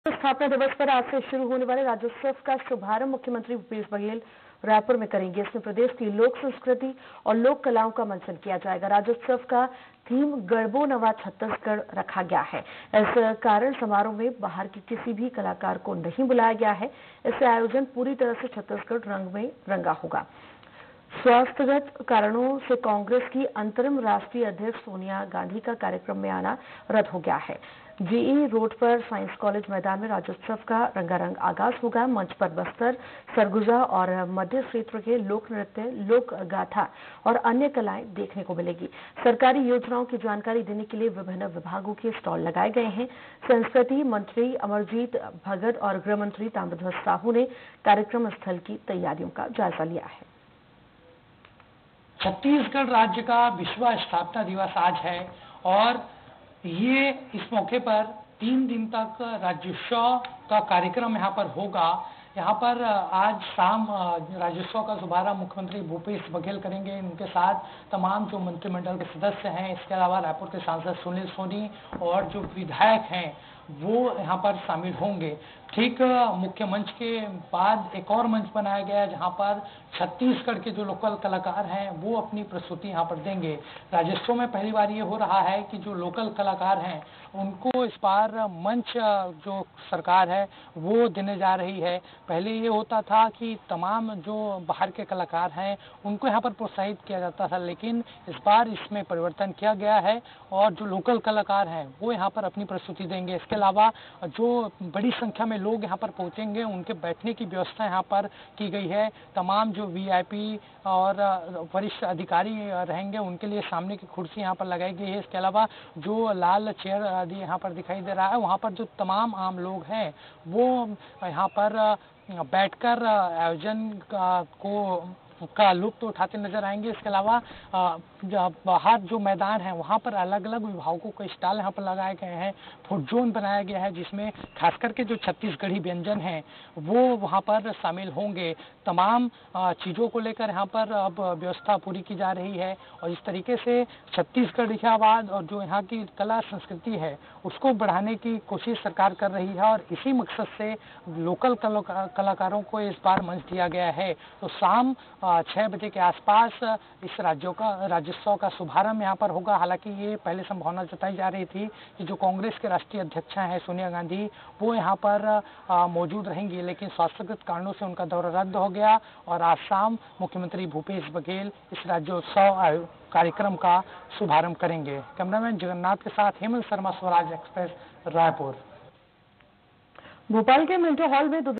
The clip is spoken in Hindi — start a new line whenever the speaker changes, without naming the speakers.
स्थापना दिवस पर आज से शुरू होने वाले राज्योत्सव का शुभारंभ मुख्यमंत्री भूपेश बघेल रायपुर में करेंगे। इसमें प्रदेश की लोक संस्कृति और लोक कलाओं का मंचन किया जाएगा। राज्योत्सव का थीम गढ़बो नवा छत्तीसगढ़ रखा गया है। इस कारण समारोह में बाहर के किसी भी कलाकार को नहीं बुलाया गया है। इससे आयोजन पूरी तरह से छत्तीसगढ़ रंग में रंगा होगा। स्वास्थ्यगत कारणों से कांग्रेस की अंतरिम राष्ट्रीय अध्यक्ष सोनिया गांधी का कार्यक्रम में आना रद्द हो गया है। जीई रोड पर साइंस कॉलेज मैदान में राज्योत्सव का रंगारंग आगाज होगा। मंच पर बस्तर, सरगुजा और मध्य क्षेत्र के लोक नृत्य, लोक गाथा और अन्य कलाएं देखने को मिलेगी। सरकारी योजनाओं की जानकारी देने के लिए विभिन्न विभागों के स्टॉल लगाए गए हैं। संस्कृति मंत्री अमरजीत भगत और गृह मंत्री ताम्रध्वज साहू ने कार्यक्रम स्थल की तैयारियों का जायजा लिया है।
छत्तीसगढ़ राज्य का विश्व स्थापना दिवस आज है और ये इस मौके पर 3 दिन तक राज्योत्सव का कार्यक्रम यहाँ पर होगा। यहाँ पर आज शाम राज्योत्सव का शुभारंभ मुख्यमंत्री भूपेश बघेल करेंगे। इनके साथ तमाम जो मंत्रिमंडल के सदस्य हैं, इसके अलावा रायपुर के सांसद सुनील सोनी और जो विधायक हैं वो यहाँ पर शामिल होंगे। ठीक मुख्य मंच के बाद एक और मंच बनाया गया है जहाँ पर छत्तीसगढ़ के जो लोकल कलाकार हैं वो अपनी प्रस्तुति यहाँ पर देंगे। राज्योत्सव में पहली बार ये हो रहा है कि जो लोकल कलाकार हैं उनको इस बार मंच जो सरकार है वो देने जा रही है। पहले ये होता था कि तमाम जो बाहर के कलाकार हैं उनको यहाँ पर प्रोत्साहित किया जाता था, लेकिन इस बार इसमें परिवर्तन किया गया है और जो लोकल कलाकार हैं वो यहाँ पर अपनी प्रस्तुति देंगे। इसके अलावा जो बड़ी संख्या में लोग यहाँ पर पहुँचेंगे उनके बैठने की व्यवस्था यहाँ पर की गई है। तमाम जो वीआईपी और वरिष्ठ अधिकारी रहेंगे उनके लिए सामने की कुर्सी यहाँ पर लगाई गई है। इसके अलावा जो लाल चेयर आदि यहाँ पर दिखाई दे रहा है, वहाँ पर जो तमाम आम लोग हैं वो यहाँ पर बैठकर आयोजन का लुत्फ उठाते नजर आएंगे। इसके अलावा बाहर जो मैदान है वहाँ पर अलग अलग विभागों के स्टॉल यहाँ पर लगाए गए हैं। फूड जोन बनाया गया है जिसमें खास करके जो छत्तीसगढ़ी व्यंजन हैं वो वहाँ पर शामिल होंगे। तमाम चीज़ों को लेकर यहाँ पर अब व्यवस्था पूरी की जा रही है और इस तरीके से छत्तीसगढ़ियावाद और जो यहाँ की कला संस्कृति है उसको बढ़ाने की कोशिश सरकार कर रही है और इसी मकसद से लोकल कलाकारों को इस बार मंच दिया गया है। तो शाम 6 बजे के आसपास इस राज्योत्सव का शुभारंभ यहाँ पर होगा। हालांकि ये पहले संभावना जताई जा रही थी कि जो कांग्रेस के राष्ट्रीय अध्यक्ष हैं सोनिया गांधी वो यहाँ पर मौजूद रहेंगी, लेकिन स्वास्थ्यगत कारणों से उनका दौरा रद्द हो गया और आज शाम मुख्यमंत्री भूपेश बघेल इस राज्योत्सव कार्यक्रम का शुभारंभ करेंगे। कैमरामैन जगन्नाथ के साथ हेमंत शर्मा, स्वराज एक्सप्रेस, रायपुर।
भोपाल के मिंटो हॉल में